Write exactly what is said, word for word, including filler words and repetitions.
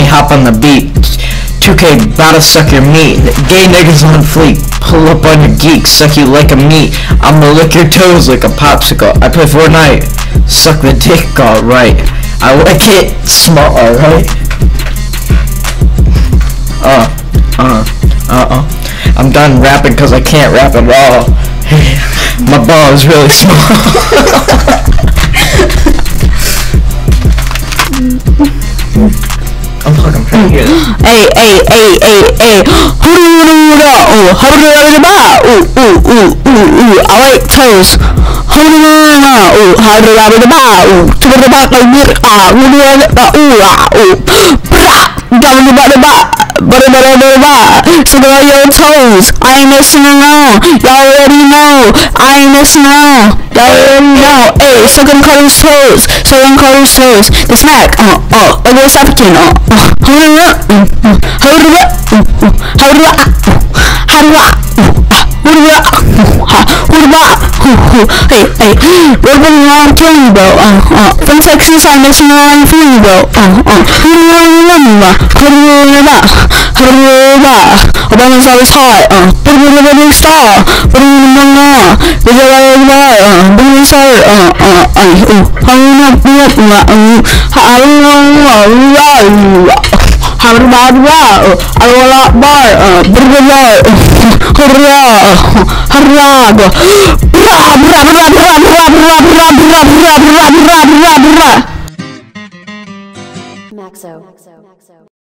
hop on the beat. two K, bout to suck your meat. Gay niggas on fleek. Pull up on your geek, suck you like a meat. I'ma lick your toes like a popsicle. I play Fortnite, suck the dick, alright. I like it small, alright. Uh, uh, uh, uh. I'm done rapping cause I can't rap at all. My ball is really small. I'm fucking trying to hear this. Hey, hey, hey, hey, hey. Ooh, ooh, ooh, ooh, ooh. I like toes. Ooh, ooh, how do I do that? Ooh, to the back like this. Ah, ooh, ooh, ooh. Down the back, the back. But but but but so go your toes. I ain't messing around. Y'all already know. I ain't messing around. Y'all already know. Hey, so gonna call his toes. So gonna call his toes. The snack. Uh uh. I guess African. Uh uh. Hold it up. Hold it up. Hold it up. Hold it up. Hold it up. Hold it up. Hey hey. What was wrong for you, bro? Uh uh. From Texas, I'm messing around for you, bro. Uh uh. Who do you want me, bro? Hold it up. Obama's always hot, uh, put him in a big star, put him in the moon, put him in the moon, uh, put him inside, uh, uh, uh, uh, how do you know, uh, how do you know, how do you know, I don't want to bar, uh, put him in the hurrah, hurrah, bra, bra, bra, bra, bra, bra, bra, bra, bra, bra, bra, bra, bra, bra. Maxo.